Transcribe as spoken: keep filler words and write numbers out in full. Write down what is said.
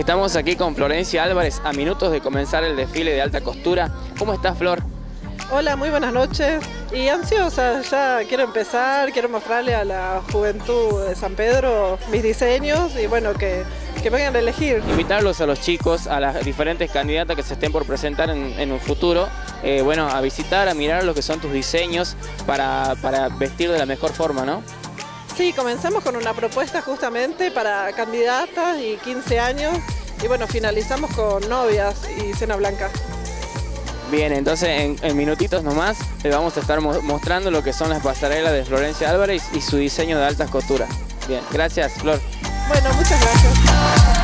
Estamos aquí con Florencia Álvarez a minutos de comenzar el desfile de alta costura. ¿Cómo estás, Flor? Hola, muy buenas noches. Y ansiosa, ya quiero empezar, quiero mostrarle a la juventud de San Pedro mis diseños y bueno, que, que vengan a elegir. Invitarlos a los chicos, a las diferentes candidatas que se estén por presentar en, en un futuro, eh, bueno, a visitar, a mirar lo que son tus diseños para, para vestir de la mejor forma, ¿no? Sí, comenzamos con una propuesta justamente para candidatas y quince años y bueno, finalizamos con novias y cena blanca. Bien, entonces en, en minutitos nomás le vamos a estar mo mostrando lo que son las pasarelas de Florencia Álvarez y su diseño de altas costuras. Bien, gracias, Flor. Bueno, muchas gracias.